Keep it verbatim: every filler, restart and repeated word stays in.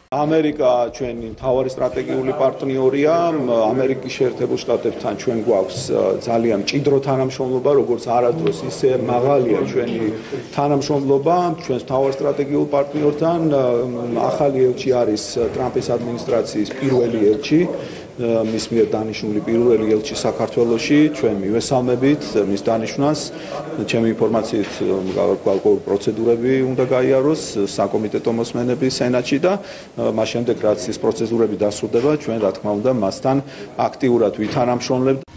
ამერიკა ჩვენი მთავარი სტრატეგიული პარტნიორია. ამერიკის შეერთებულ შტატებთან ჩვენ გვაქვს ძალიან მჭიდრო თანამშრომლობა, როგორც არადროს ისე მაღალია ჩვენი თანამშრომლობა ჩვენს მთავარ სტრატეგიულ პარტნიორთან. ახალი ელჩი არის ტრამპის ადმინისტრაციის პირველი ელჩი. მის მიერ დანიშნული პირველი ელჩი საქართველოში. ჩვენ მივესალმებით მის დანიშვნას. ჩემი ინფორმაციით გარკვეული პროცედურები უნდა გაიაროს საკომიტეტო მოსმენები სენატში და მას შემდეგ რაც ეს პროცედურები დასრულდება, ჩვენ რა თქმა უნდა მასთან აქტიურად ვითანამშრომლებთ.